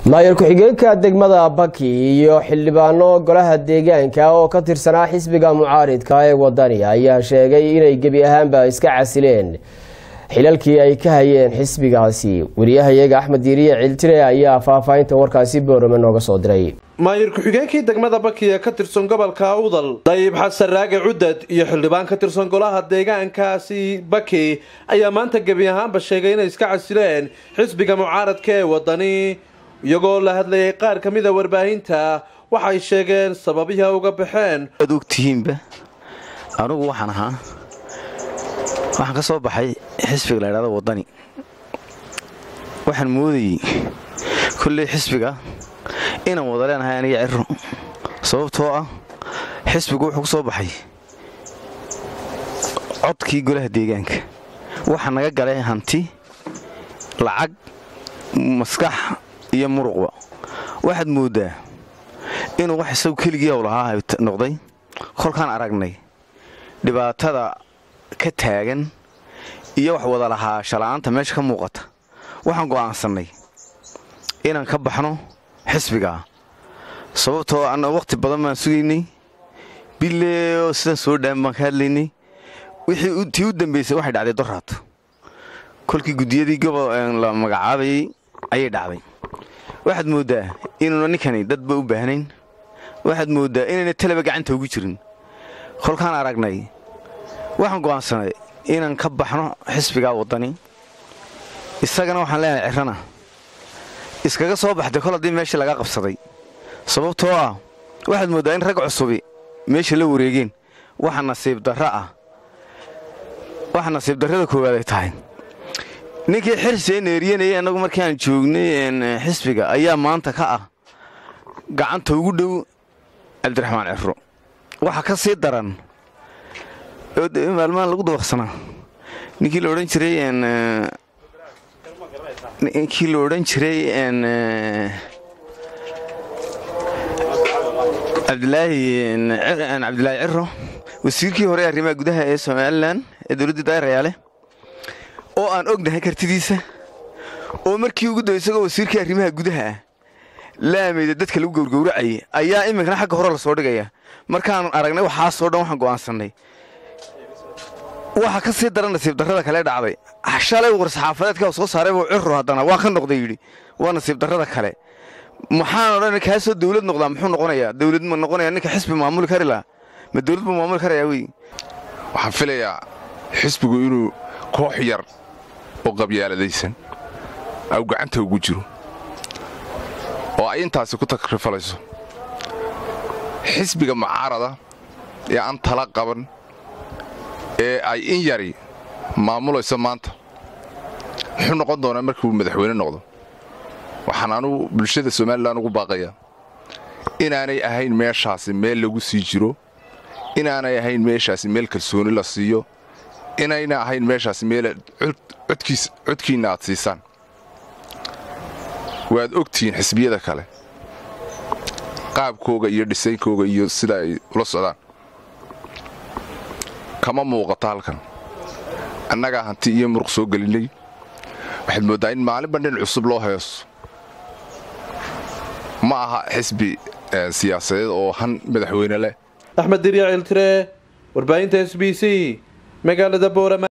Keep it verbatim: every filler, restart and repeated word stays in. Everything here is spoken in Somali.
maayir ku-xigeenka degmada Baki iyo xildhibaano golaha deegaanka oo ka tirsanaa xisbiga mucaaridka ee wadani ayaa sheegay inay gebi ahaanba iska casileen xilalkii ay ka hayeen xisbigaasi. wariyahayaga Axmed Diiriye Ciltire ayaa faahfaahinta warkaasi boorama nooga soo diray. maayir ku-xigeenkii degmada Baki ee ka tirsan gobolka Awdal Dayib Xasan Raage Cudad iyo xildhibaan ka tirsan golaha deegaankaasi Baki ayaa maanta gebi ahaanba sheegay inay iska casileen xisbiga mucaaradka ee wadani. iyagoo la hadlayay qaar ka mid ah warbaahinta waxay sheegeen sababihi uga baxeen. adugtihiinba anigu waxaan ahaa waxaan ka soo baxay xisbiga la yiraahdo wadani. waxaan moodayay kulli xisbiga inaan wada leenahay aniga Ciro sababtoo ah xisbigu wuxuu soo baxay codkii golaha deegaanka. waxa naga galay hanti lacag maskax iyo muruqba. waxaad moodaa inuu wax isagu keligii oo lahaa noqday. kolkaan aragnay dhibaatada ka taagan iyo wax wada lahaa shalaanta meesha ka muuqata waxaan go'aansanay inaan ka baxno xisbiga sababtoo aan waqti badan ma sugaynay bileeyo sidaan soo dhamaan ka hadlaynay wixii uu tii u dambeysay waxay dhacday doraad kolkii gudiyadii gobol la magacaabay ayay dhacday. waxaad moodaa inuu ninkani dadba u baahnayn. waxaad moodaa inayna talaba gacanta ugu jirin. kolkaan aragnay waxaan go'aansanay inaan ka baxno xisbiga wadani. isagana waxaan leenahay Cirana iskaga soo baxday kol hadii meesha laga qabsaday sababtoo ah waxaad moodaa in rag cusubi meesha la wareegeen. waxa nasiib darro ah waxa nasiib darrada koowaad ay tahay ninkii xirsi neeriyanay anagu markii aan joognay xisbiga ayaa maanta ka ah gacanta ugu dhow Cabdiraxmaan Ciro. waxa ka sii daran oo maalmahan lagu dabaqsanaa ninkii la oran jiray in ninkii la oran jiray in Abdullaahi in Abdullaahi Ciro wasiirkii hore arrimaha gudaha ee Soomaaliland ee dawladda Daarayaale oo aan ognahay kartidiisa oo markii ugu dambeysay wasiirkii arrimaha gudaha laameeyay dadka lagu gowrgowracay ayaa iminkana xagga hore la soo dhigaya. markaan aragnay waxa soo dhan waxaan go'aansanay waxa ka sii daran nasiib darrada kale dhacday. shalay war saxaafadeedka soo saaray oo Ciro hadana waa ka noqday yiri waa nasiib darrada kale. maxaan oran ka soo dawlad noqdaa muxuu noqonayaa dawlad ma noqonayaa ninka xisbi maamul kari la ma dawlad ma maamul karayaa way. waxaan filayaa xisbigu inuu koox yar oo qabyaaladaysan aw gacanta ugu jiro oo ay intaas ku takrifaleyso xisbiga mucaarada ee aan tala qaban ee ay in yari maamulayso maanta wuxuu noqon doonaa markii uu madaxweyne noqdo. waxaan aanu bulshada Soomaaliland ugu baaqayaa inaanay ahayn meeshaasi meel lagu sii jiro, inaanay ahayn meeshaasi meel kalsooni la siiyo, inayna ahayn meeshaasi meel codkiis codkiina aad siisaan. waad ogtiin xisbiyada kale qaabkooga iyo dhisaynkooga iyo sida ay ula socdaan kama muuqato halkan. annaga hanti iyo muruq soo gelinay. waxaad moodaa in maalin bandhin cusub loo heeso. ma aha xisbi siyaasadeed oo han madaxweyne leh. Axmed Diiriye Ciltire warbaahinta S B C magaalada Boorama.